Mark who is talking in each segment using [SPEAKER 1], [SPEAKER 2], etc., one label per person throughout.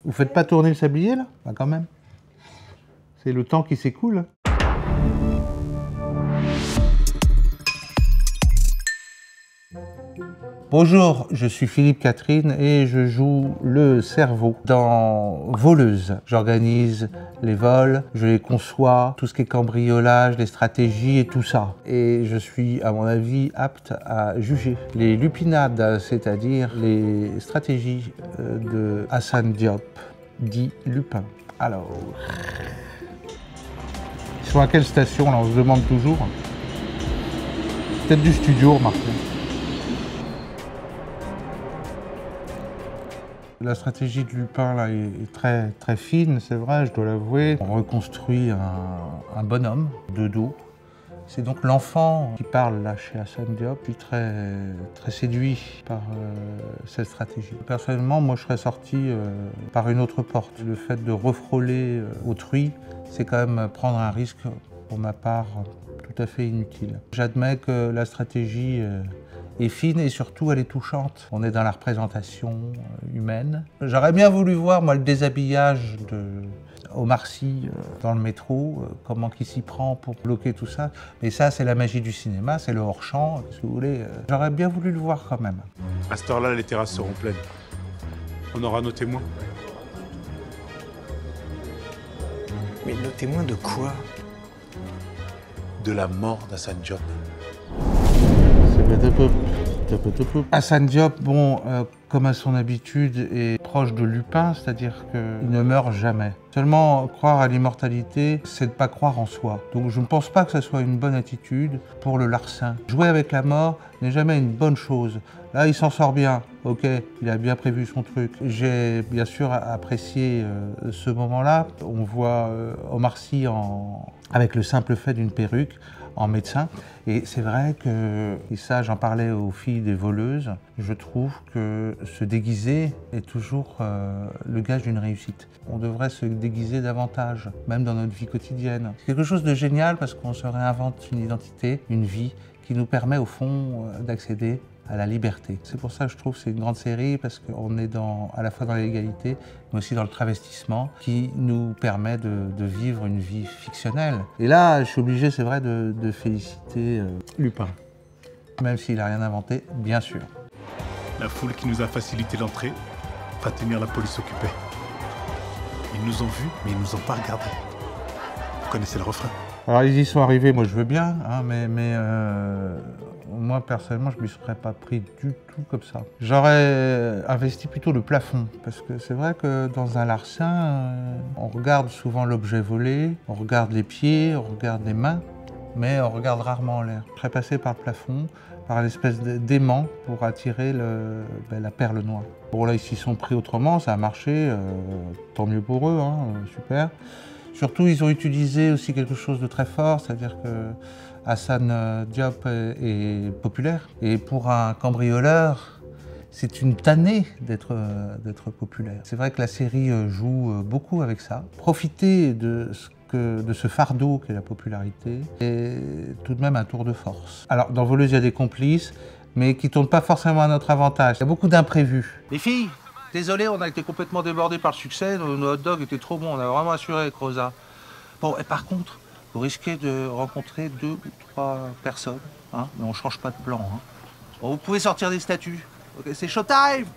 [SPEAKER 1] Vous faites pas tourner le sablier, là? Bah, quand même. C'est le temps qui s'écoule. Bonjour, je suis Philippe Catherine et je joue le cerveau dans Voleuse. J'organise les vols, je les conçois, tout ce qui est cambriolage, les stratégies et tout ça. Et je suis, à mon avis, apte à juger les lupinades, c'est-à-dire les stratégies de Hassan Diop, dit Lupin. Alors, ils sont à quelle station là? On se demande toujours. Peut-être du studio, remarquez. La stratégie de Lupin là, est très, très fine, c'est vrai, je dois l'avouer. On reconstruit un bonhomme de dos. C'est donc l'enfant qui parle là chez Hassan Diop. Je suis très, très séduit par cette stratégie. Personnellement, moi je serais sorti par une autre porte. Le fait de refrôler autrui, c'est quand même prendre un risque, pour ma part, tout à fait inutile. J'admets que la stratégie est fine et surtout elle est touchante. On est dans la représentation humaine. J'aurais bien voulu voir moi le déshabillage de Omar Sy dans le métro, comment il s'y prend pour bloquer tout ça. Mais ça c'est la magie du cinéma, c'est le hors-champ, si vous voulez. J'aurais bien voulu le voir quand même.
[SPEAKER 2] À cette heure-là, les terrasses seront pleines. On aura nos témoins.
[SPEAKER 3] Mais nos témoins de quoi?
[SPEAKER 2] De la mort d'Hassan Diop.
[SPEAKER 1] Hassan Diop, bon, comme à son habitude, est proche de Lupin, c'est-à-dire qu'il ne meurt jamais. Seulement, croire à l'immortalité, c'est de ne pas croire en soi. Donc je ne pense pas que ce soit une bonne attitude pour le larcin. Jouer avec la mort n'est jamais une bonne chose. Là, il s'en sort bien. Ok, il a bien prévu son truc. J'ai bien sûr apprécié ce moment-là. On voit Omar Sy avec le simple fait d'une perruque, en médecin. Et c'est vrai que, et ça j'en parlais aux filles des voleuses, je trouve que se déguiser est toujours le gage d'une réussite. On devrait se déguiser davantage, même dans notre vie quotidienne. C'est quelque chose de génial parce qu'on se réinvente une identité, une vie qui nous permet au fond d'accéder à la liberté. C'est pour ça que je trouve que c'est une grande série, parce qu'on est à la fois dans l'égalité, mais aussi dans le travestissement, qui nous permet de vivre une vie fictionnelle. Et là, je suis obligé, c'est vrai, de féliciter Lupin. Même s'il n'a rien inventé, bien sûr.
[SPEAKER 2] La foule qui nous a facilité l'entrée va tenir la police occupée. Ils nous ont vus, mais ils nous ont pas regardés. Vous connaissez le refrain?
[SPEAKER 1] Alors ils y sont arrivés, moi je veux bien, hein, mais moi personnellement je ne m'y serais pas pris du tout comme ça. J'aurais investi plutôt le plafond, parce que c'est vrai que dans un larcin, on regarde souvent l'objet volé, on regarde les pieds, on regarde les mains, mais on regarde rarement en l'air. Je serais passé par le plafond, par l'espèce d'aimant pour attirer la perle noire. Bon là ils s'y sont pris autrement, ça a marché, tant mieux pour eux, hein, super. Surtout, ils ont utilisé aussi quelque chose de très fort, c'est-à-dire que Hassan Diop est populaire. Et pour un cambrioleur, c'est une tannée d'être populaire. C'est vrai que la série joue beaucoup avec ça. Profiter de ce fardeau qu'est la popularité est tout de même un tour de force. Alors, dans Voleuse, il y a des complices, mais qui ne tournent pas forcément à notre avantage. Il y a beaucoup d'imprévus. Les filles, désolé, on a été complètement débordés par le succès, nos hot dogs étaient trop bons, on a vraiment assuré avec Rosa. Bon, et par contre, vous risquez de rencontrer 2 ou 3 personnes, hein, mais on change pas de plan. Hein. Bon, vous pouvez sortir des statues. Ok, c'est showtime!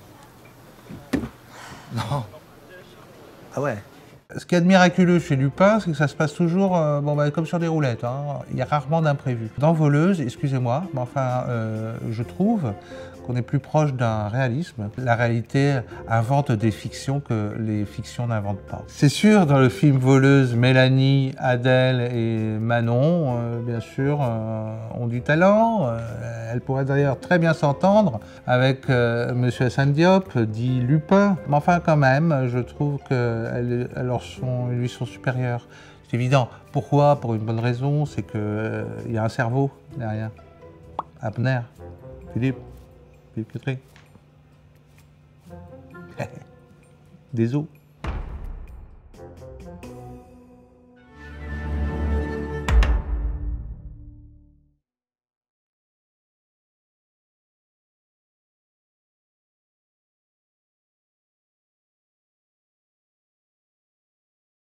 [SPEAKER 1] Non. Ah ouais. Ce qu'il y a de miraculeux chez Lupin, c'est que ça se passe toujours comme sur des roulettes. Hein. Il y a rarement d'imprévus. Dans Voleuse, excusez-moi, mais enfin, je trouve qu'on est plus proche d'un réalisme. La réalité invente des fictions que les fictions n'inventent pas. C'est sûr, dans le film Voleuse, Mélanie, Adèle et Manon, bien sûr, ont du talent. Elles pourraient d'ailleurs très bien s'entendre avec Monsieur Hassan Diop, dit Lupin. Mais enfin, quand même, je trouve qu'elles lui sont supérieures. C'est évident. Pourquoi? Pour une bonne raison, c'est qu'il y a un cerveau derrière. Abner, Philippe Catherine. Des os.